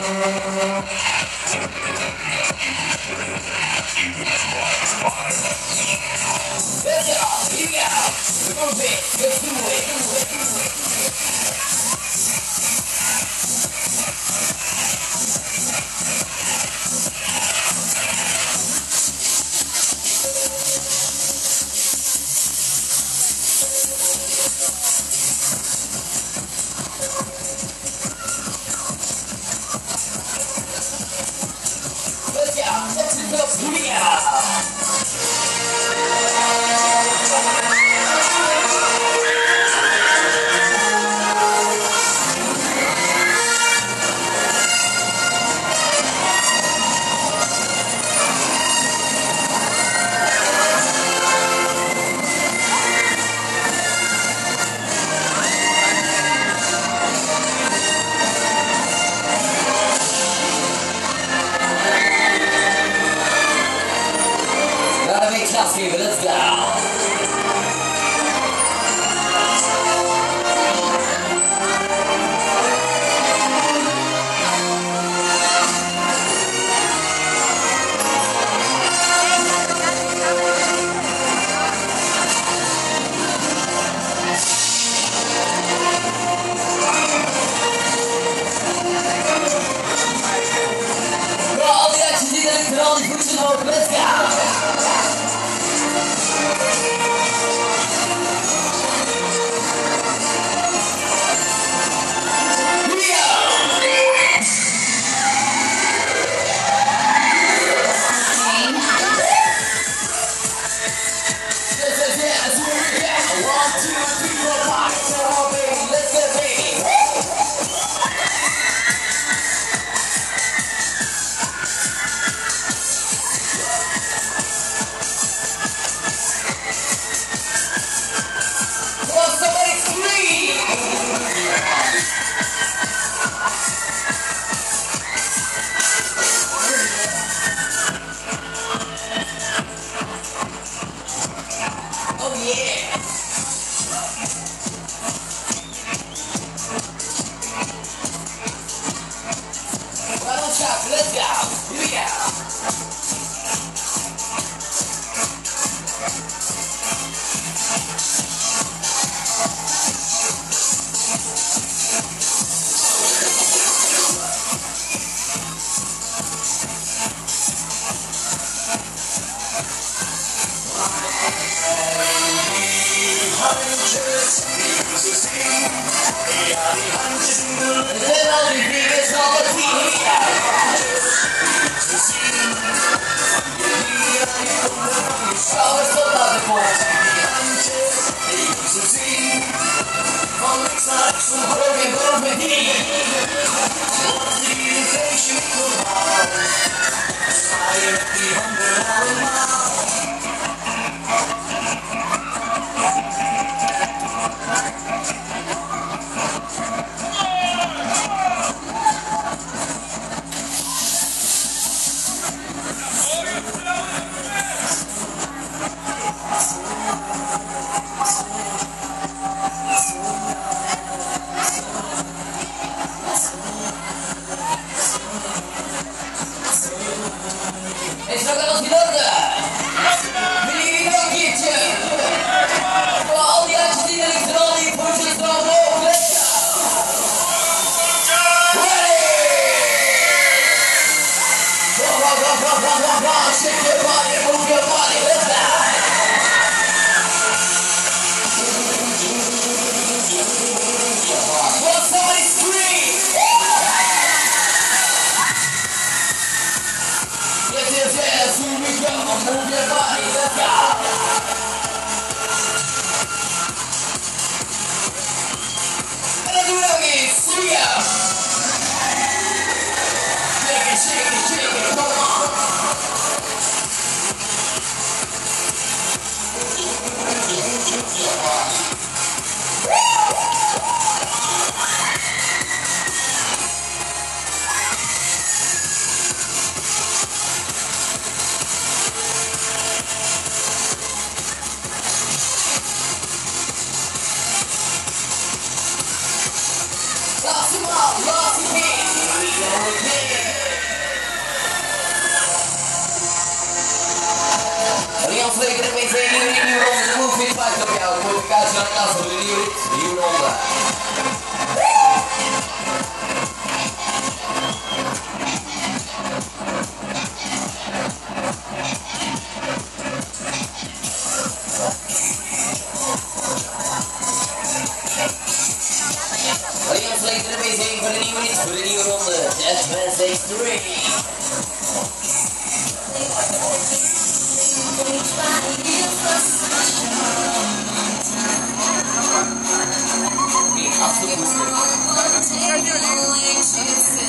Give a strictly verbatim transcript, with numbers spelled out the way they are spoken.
Let's go! All the action you can only push it over. Let's go! Let's go! Here we go! Shake your body, move your body, let's go! Will somebody scream? Yes, yes, yes, here we go, move your body, let's go! And let's do it again, here we go! Shake it, shake it, shake it, come on! Lost him all, lost him, we go again. calcio al caso per il new roll. Audience like the amazing for the new units for the new roll. That's man six three. Absolutely.